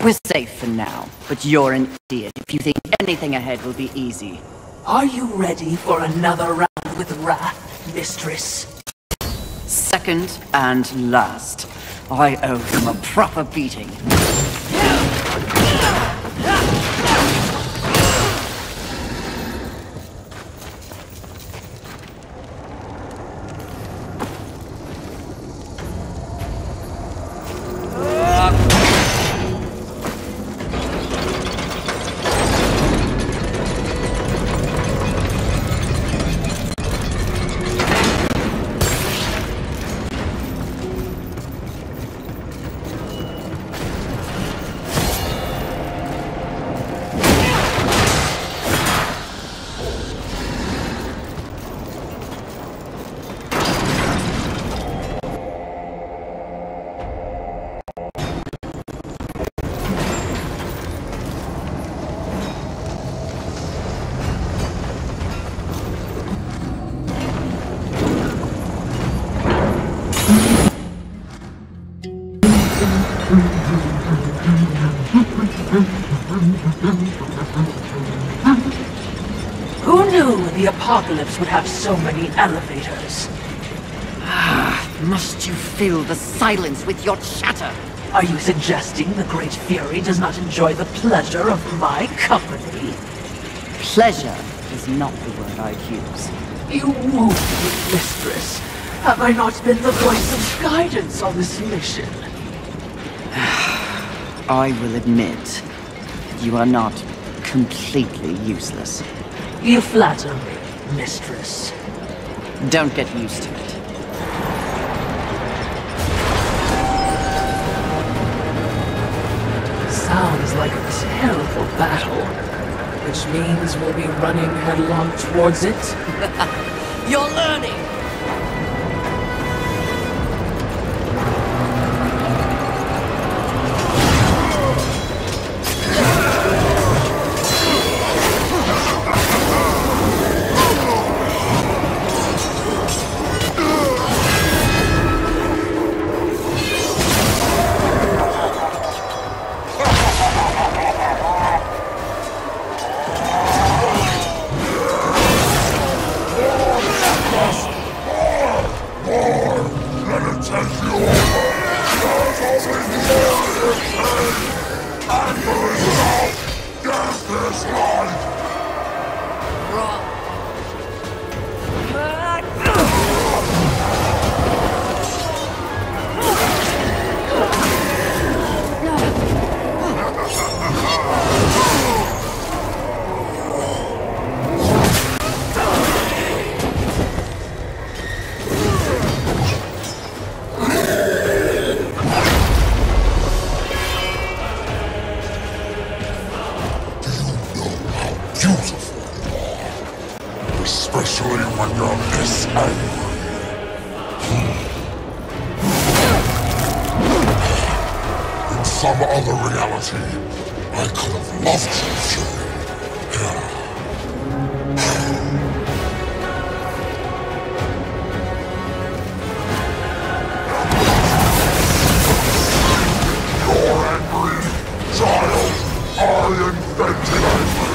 We're safe for now, but you're an idiot if you think anything ahead will be easy. Are you ready for another round with Wrath, Mistress? Second and last. I owe them a proper beating. Who knew the apocalypse would have so many elevators? Must you fill the silence with your chatter? Are you suggesting the Great Fury does not enjoy the pleasure of my company? Pleasure is not the word I'd use. You won't, Mistress. Have I not been the voice of guidance on this mission? I will admit, you are not completely useless. You flatter me, Mistress. Don't get used to it. Sounds like a terrible battle, which means we'll be running headlong towards it. You're learning! Especially when you're this angry. In some other reality, I could have loved you, Fury. You're angry, child. I invented angry.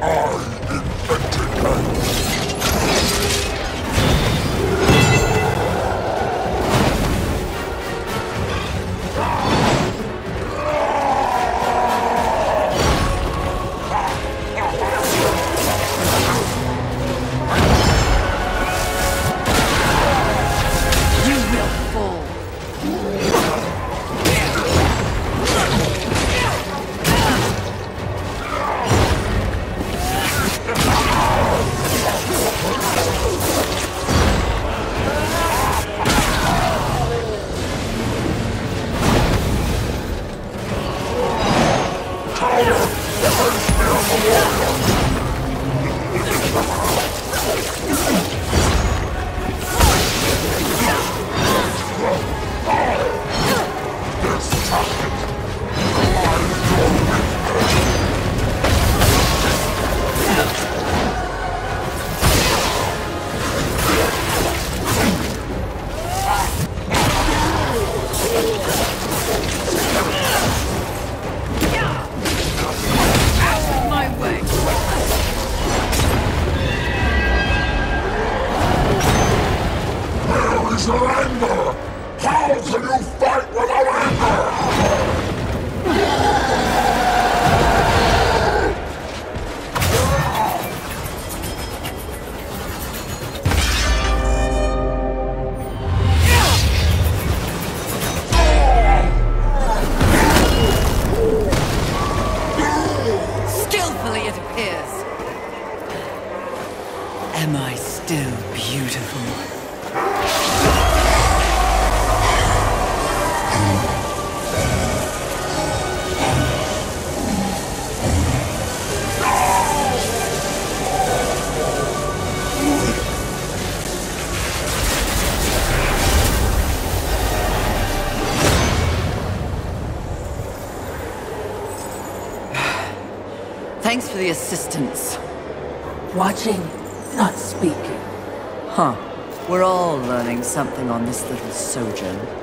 Your anger! How can you fight without anger? Skillfully, it appears. Am I still beautiful? Thanks for the assistance. Watching, not speaking. Huh. We're all learning something on this little sojourn.